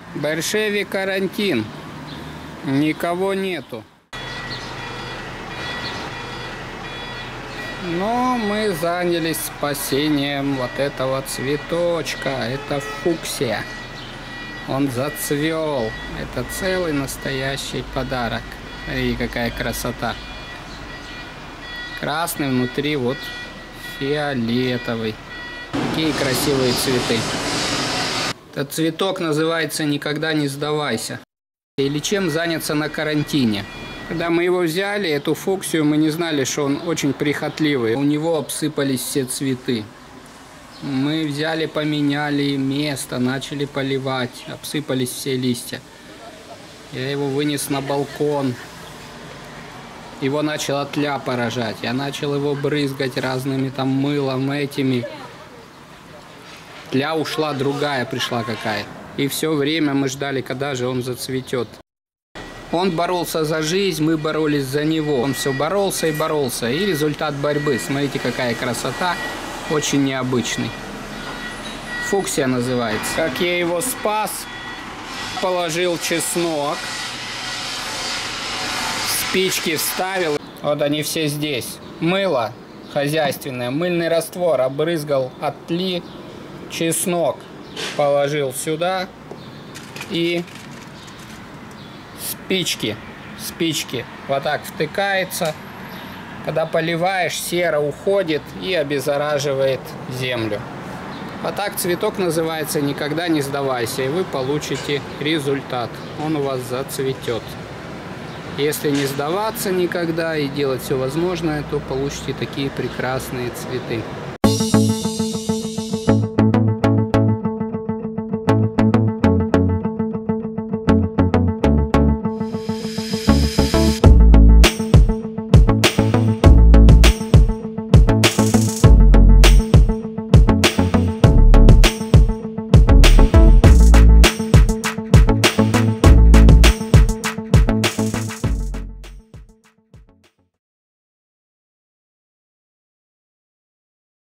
Большеве карантин. Никого нету. Но мы занялись спасением вот этого цветочка. Это фуксия. Он зацвел. Это целый настоящий подарок. И какая красота. Красный внутри, вот фиолетовый. Какие красивые цветы. Этот цветок называется «Никогда не сдавайся». Или чем заняться на карантине. Когда мы его взяли, эту фуксию, мы не знали, что он очень прихотливый. У него обсыпались все цветы. Мы взяли, поменяли место, начали поливать. Обсыпались все листья. Я его вынес на балкон. Его начала тля поражать. Я начал его брызгать разными там мылом этими. Тля ушла, другая пришла какая-то. И все время мы ждали, когда же он зацветет. Он боролся за жизнь, мы боролись за него. Он все боролся и боролся. И результат борьбы. Смотрите, какая красота. Очень необычный. Фуксия называется. Как я его спас, положил чеснок. Спички вставил. Вот они все здесь. Мыло хозяйственное, мыльный раствор обрызгал от тли. Чеснок положил сюда. И спички. Вот так втыкается. Когда поливаешь, сера уходит и обеззараживает землю. А так цветок называется «Никогда не сдавайся», и вы получите результат. Он у вас зацветет. Если не сдаваться никогда и делать все возможное, то получите такие прекрасные цветы.